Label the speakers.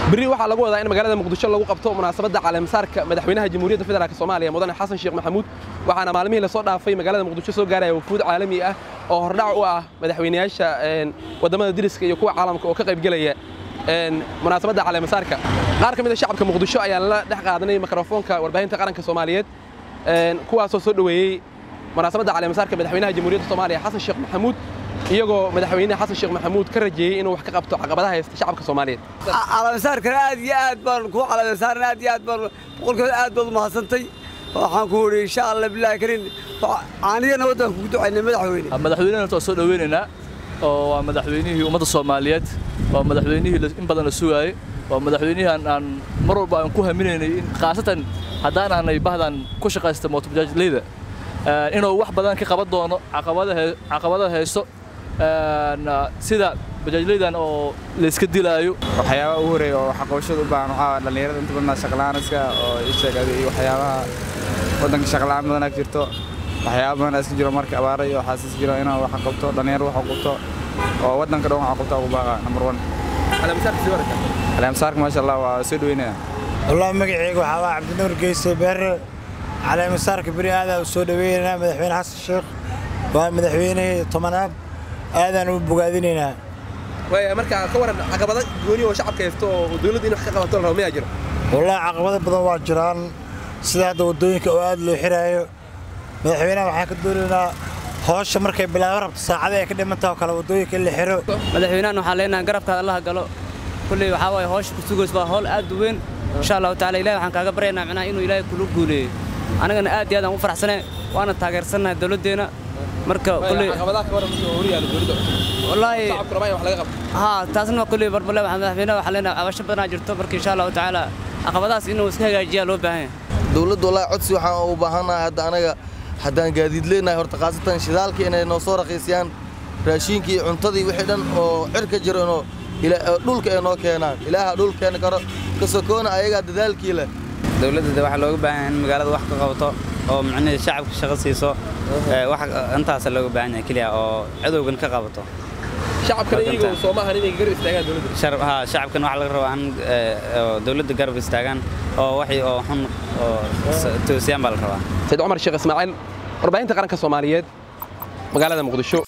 Speaker 1: بري waxaa lagu wadaa in magaalada Muqdisho lagu qabto munaasabadda caleemasaarka madaxweynaha Jamhuuriyadda Federaalka Soomaaliya Mudane Xasan Sheekh Maxamuud waxaana maalmihii la soo dhaafay magaalada Muqdisho soo gaaray wafuud caalami ah oo hordhac u ah madaxweynayaasha wadamada diriska iyo kuwa caalamka oo ka qayb galaya munaasabadda caleemasaarka qaar ka mid ah shacabka Muqdisho ayaa la dhex qaadanay mikrofoonka warbaahinta qaranka Soomaaliyeed kuwaas oo soo dhaweeyay munaasabadda caleemasaarka madaxweynaha Jamhuuriyadda Soomaaliya Xasan Sheekh Maxamuud iyagoo madaxweynaha Xasan Sheekh Maxamuud ka rajeeyay inuu wax ka qabto caqabadaha haysta shacabka Soomaaliyeed
Speaker 2: caleemasaarka aad iyo aad baan ku caleemasaarna aad iyo aad baan boqolkiiba aad baad u mahadsantahay waxaan ku wari insha Allah billahi karin aaniyana wadan ku ducaynay
Speaker 3: madaxweynaha soo dhaweynayna oo madaxweynihii ummadda Soomaaliyeed oo madaxweynihii in badan la sugaayay oo madaxweynaha aan mar walba aan ku haminaynay in qaasatan hadaan aanay bahdan ku shaqaysto mootobajajleyda inuu wax badan ka qaban doono caqabadaha haysto sida bajajleydan oo la iska dilaayo
Speaker 4: waxyaabaha ugu horeeya oo xaqooshada u baahan waxa dhalinyarada inta badan shaqalaanayska oo isheegay waxyaabaha wadanka shaqalaan badan jirto waxyaabaha badan iska jiro marka abaar iyo xasis jiro inuu wax qabto dhalinyar wax qabto oo wadanka dhan wax qabto ugu baahan number 1 caleemasaarka ma sha Allah waa soo dhaweynaa
Speaker 5: والله magacaygu waxa waa Cabdinuur Geysay Beere caleemasaarka bari aad u soo dhaweynaa madaxweyne Xasan Sheekh waa madaxweynaha tobanaad aadan u bogaadinayna
Speaker 1: way marka ka waran caqabada gooni oo shacabka haysto oo dawladda in wax ka qabato la raameeyo jiro
Speaker 5: والله caqabado badan waa jiraan sida hadda wadooyinka oo aad loo xiraayo madaxweynaha waxa ka doonaynaa hawsha markay bilaabo rabto saacada ay ka dhimantaa kala wadooyinka la xiro
Speaker 2: madaxweynaha waxa leenahay garabka Allah galo kulli waxa way hawsha ku sugays waa hawl aad u weyn insha Allah taala ilaahay waxaan kaaga baryaynaa macnaha inuu ilaahay kula guuleeyo anagana aad iyo aad u faraxsanahay waana taageersanahay dawladdeena marka kulli
Speaker 1: caqabadaha ka waran oo horiyaal dawladda
Speaker 2: wallahi
Speaker 1: shacabka rabay wax laga qabto
Speaker 2: taasna kulli barbale waxaan madaxweynaha waxa leenahay abasho badan jirto marka insha Allah taala caqabadaas inuu iska hagaajiyo loo baahan yahay
Speaker 6: dawladdu wallahi codsi waxaan u baahanahay hadda anaga haddaan gaadiid leenahay horta qaasatan shidaalka inay noo soo raqiisiyaan raashinkii cuntadii wixii dhan oo cirka jiro inoo dhulka ay noo keenaan ilaaha dhulkeena karo ka sokoona ayaga dadaalkii leh
Speaker 2: dawladda waxa looga baahan yahay in magaalada wax ka qabato oo macnaheedu shacabka shaqo siiso wax intaas looga baahan yahay kaliya oo cadowgan ka qabato
Speaker 1: shacabka iyagu Soomaaliya inay garab istaagaan dawladda
Speaker 2: shacabkan waxa laga rabaa in dawladda garab istaagaan oo waxay oo xun oo toosiyaan bal rabaa
Speaker 1: Said Umar Sheekh Ismaaciil warbaahinta qaranka Soomaaliyeed magaalada Muqdisho